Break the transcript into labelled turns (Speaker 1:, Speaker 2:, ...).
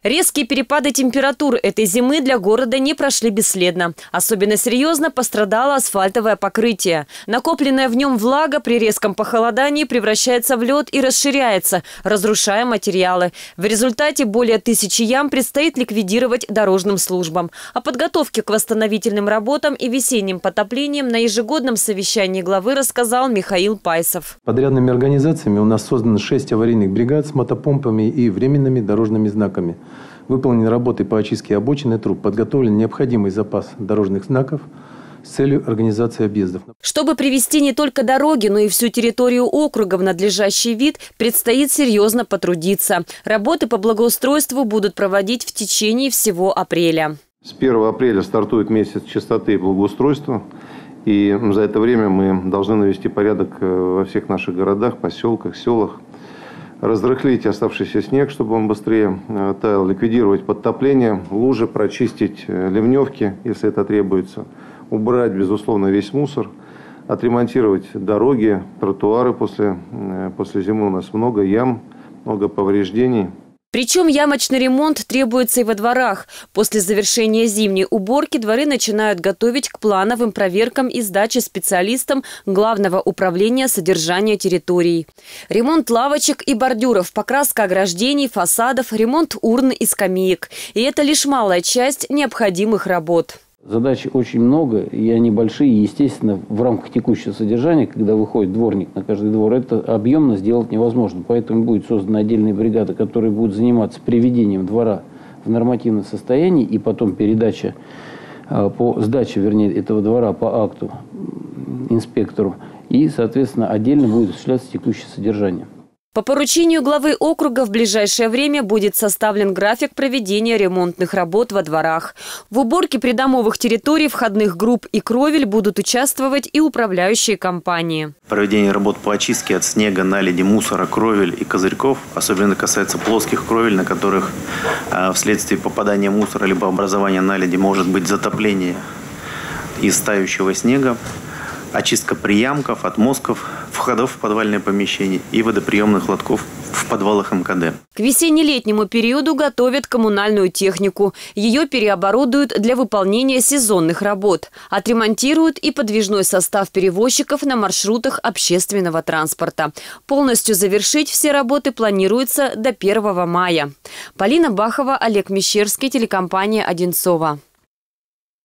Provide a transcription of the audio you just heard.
Speaker 1: Резкие перепады температур этой зимы для города не прошли бесследно. Особенно серьезно пострадало асфальтовое покрытие. Накопленная в нем влага при резком похолодании превращается в лед и расширяется, разрушая материалы. В результате более 1000 ям предстоит ликвидировать дорожным службам. О подготовке к восстановительным работам и весенним потоплениям на ежегодном совещании главы рассказал Михаил Пайсов.
Speaker 2: Подрядными организациями у нас создано 6 аварийных бригад с мотопомпами и временными дорожными знаками. Выполнены работы по очистке обочин и труб, подготовлен необходимый запас дорожных знаков с целью организации объездов.
Speaker 1: Чтобы привести не только дороги, но и всю территорию округа в надлежащий вид, предстоит серьезно потрудиться. Работы по благоустройству будут проводить в течение всего апреля.
Speaker 3: С 1 апреля стартует месяц чистоты и благоустройства. И за это время мы должны навести порядок во всех наших городах, поселках, селах. Разрыхлить оставшийся снег, чтобы он быстрее таял, ликвидировать подтопление, лужи, прочистить ливневки, если это требуется, убрать, безусловно, весь мусор, отремонтировать дороги, тротуары после зимы. У нас много ям, много повреждений.
Speaker 1: Причем ямочный ремонт требуется и во дворах. После завершения зимней уборки дворы начинают готовить к плановым проверкам и сдаче специалистам Главного управления содержания территорий. Ремонт лавочек и бордюров, покраска ограждений, фасадов, ремонт урн и скамеек. И это лишь малая часть необходимых работ.
Speaker 4: Задач очень много, и они большие. Естественно, в рамках текущего содержания, когда выходит дворник на каждый двор, это объемно сделать невозможно. Поэтому будет создана отдельная бригада, которая будет заниматься приведением двора в нормативное состояние и потом передача сдача этого двора по акту инспектору. И, соответственно, отдельно будет осуществляться текущее содержание.
Speaker 1: По поручению главы округа в ближайшее время будет составлен график проведения ремонтных работ во дворах. В уборке придомовых территорий, входных групп и кровель будут участвовать и управляющие компании.
Speaker 5: Проведение работ по очистке от снега, наледи, мусора, кровель и козырьков особенно касается плоских кровель, на которых вследствие попадания мусора либо образования наледи может быть затопление из тающего снега. Очистка приямков, отмостков, входов в подвальное помещение и водоприемных лотков в подвалах МКД.
Speaker 1: К весенне-летнему периоду готовят коммунальную технику. Ее переоборудуют для выполнения сезонных работ. Отремонтируют и подвижной состав перевозчиков на маршрутах общественного транспорта. Полностью завершить все работы планируется до 1 мая. Полина Бахова, Олег Мещерский, телекомпания «Одинцово».